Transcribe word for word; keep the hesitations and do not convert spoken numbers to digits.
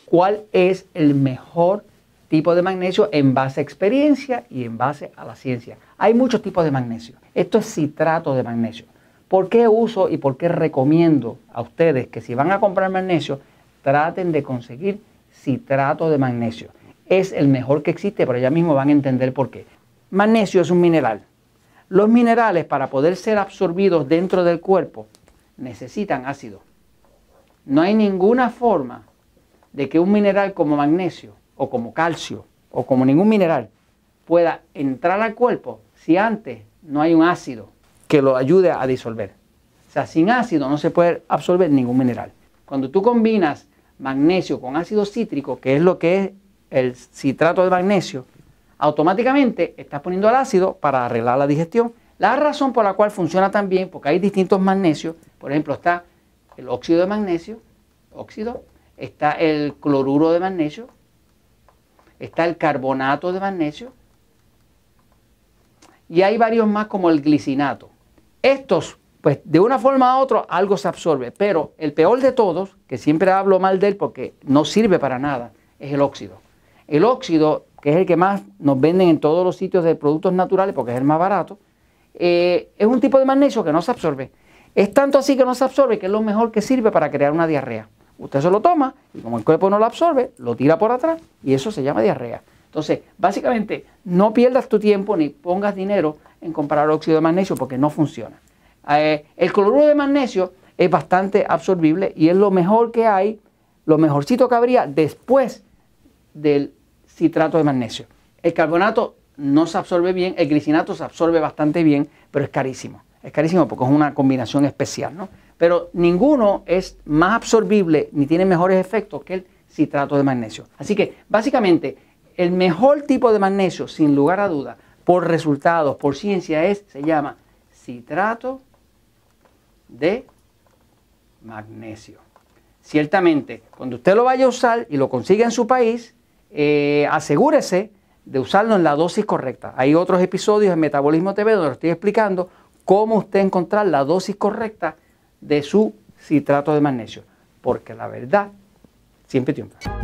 cuál es el mejor tipo de magnesio en base a experiencia y en base a la ciencia. Hay muchos tipos de magnesio. Esto es citrato de magnesio. ¿Por qué uso y por qué recomiendo a ustedes que si van a comprar magnesio, traten de conseguir citrato de magnesio? Es el mejor que existe, pero ya mismo van a entender por qué. Magnesio es un mineral. Los minerales, para poder ser absorbidos dentro del cuerpo, necesitan ácido. No hay ninguna forma de que un mineral como magnesio, o como calcio, o como ningún mineral, pueda entrar al cuerpo si antes no hay un ácido que lo ayude a disolver. O sea, sin ácido no se puede absorber ningún mineral. Cuando tú combinas magnesio con ácido cítrico, que es lo que es el citrato de magnesio, automáticamente estás poniendo el ácido para arreglar la digestión. La razón por la cual funciona tan bien, porque hay distintos magnesios, por ejemplo, está el óxido de magnesio, óxido, está el cloruro de magnesio, está el carbonato de magnesio, y hay varios más como el glicinato. Estos, pues de una forma u otra, algo se absorbe, pero el peor de todos, que siempre hablo mal de él porque no sirve para nada, es el óxido. El óxido, que es el que más nos venden en todos los sitios de productos naturales porque es el más barato, eh, es un tipo de magnesio que no se absorbe. Es tanto así que no se absorbe que es lo mejor que sirve para crear una diarrea. Usted se lo toma y como el cuerpo no lo absorbe, lo tira por atrás y eso se llama diarrea. Entonces, básicamente, no pierdas tu tiempo ni pongas dinero en comprar óxido de magnesio porque no funciona. Eh, el cloruro de magnesio es bastante absorbible y es lo mejor que hay, lo mejorcito que habría después del citrato de magnesio. El carbonato no se absorbe bien, el glicinato se absorbe bastante bien, pero es carísimo. Es carísimo porque es una combinación especial, ¿no? Pero ninguno es más absorbible ni tiene mejores efectos que el citrato de magnesio. Así que, básicamente, el mejor tipo de magnesio, sin lugar a duda, por resultados, por ciencia, es, se llama citrato de magnesio. Ciertamente, cuando usted lo vaya a usar y lo consiga en su país, eh, asegúrese de usarlo en la dosis correcta. Hay otros episodios en Metabolismo T V donde lo estoy explicando cómo usted encontrar la dosis correcta de su citrato de magnesio, porque la verdad siempre triunfa.